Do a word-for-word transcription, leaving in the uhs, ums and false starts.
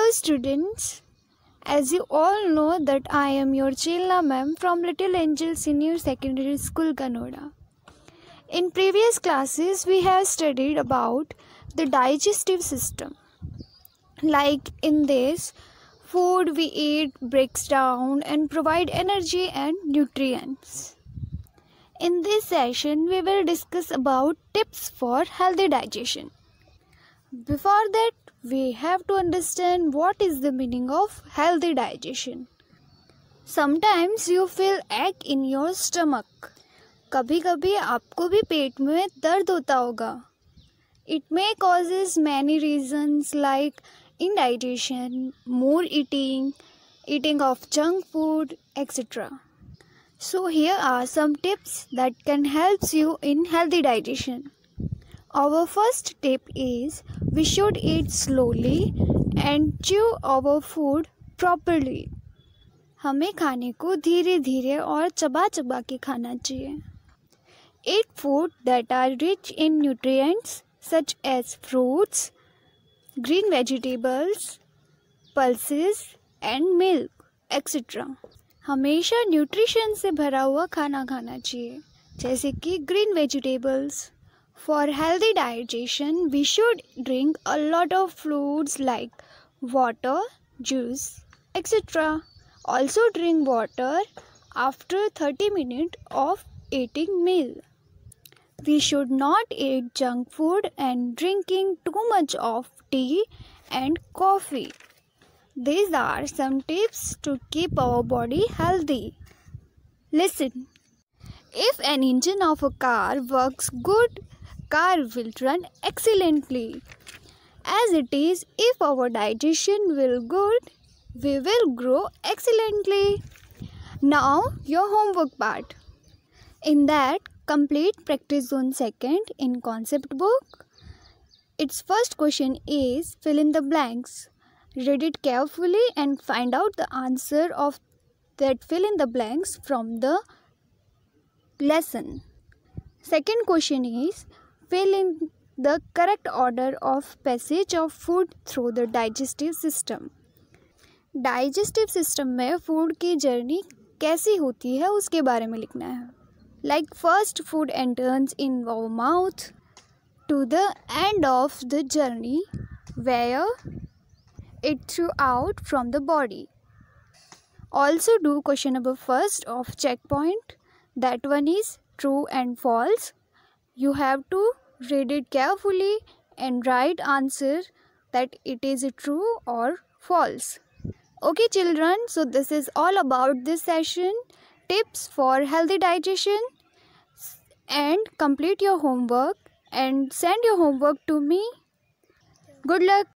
Hello students, as you all know that I am your Chelna ma'am from Little Angel Senior Secondary School, Kanoda. In previous classes, we have studied about the digestive system. Like in this, food we eat breaks down and provide energy and nutrients. In this session, we will discuss about tips for healthy digestion. Before that, we have to understand what is the meaning of healthy digestion. Sometimes you feel ache in your stomach. कभी कभी आपको भी पेट में दर्द होता होगा. It may causes many reasons like indigestion, more eating, eating of junk food, et cetera. So here are some tips that can help you in healthy digestion. Our first tip is we should eat slowly and chew our food properly. हमें खाने को धीरे धीरे और चबा चबा के खाना चाहिए. Eat food that are rich in nutrients such as fruits, green vegetables, pulses and milk, et cetera. हमेशा न्यूट्रिशन से भरा हुआ खाना खाना चाहिए, जैसे कि green vegetables. For healthy digestion, we should drink a lot of fluids like water, juice, et cetera. Also drink water after thirty minutes of eating meal. We should not eat junk food and drinking too much of tea and coffee. These are some tips to keep our body healthy. Listen, if an engine of a car works good, car will run excellently. As it is, if our digestion will good, we will grow excellently. Now your homework part. In that, complete practice zone second in concept book. Its first question is fill in the blanks. Read it carefully and find out the answer of that fill in the blanks from the lesson. Second question is fill in the correct order of passage of food through the digestive system. Digestive system में food की journey कैसी होती है उसके बारे में लिखना है. Like first food enters in our mouth to the end of the journey where it threw out from the body. Also do question number first of checkpoint. That one is true and false. You have to read it carefully and write answer that it is true or false. Okay children, so this is all about this session. Tips for healthy digestion, and complete your homework and send your homework to me. Good luck.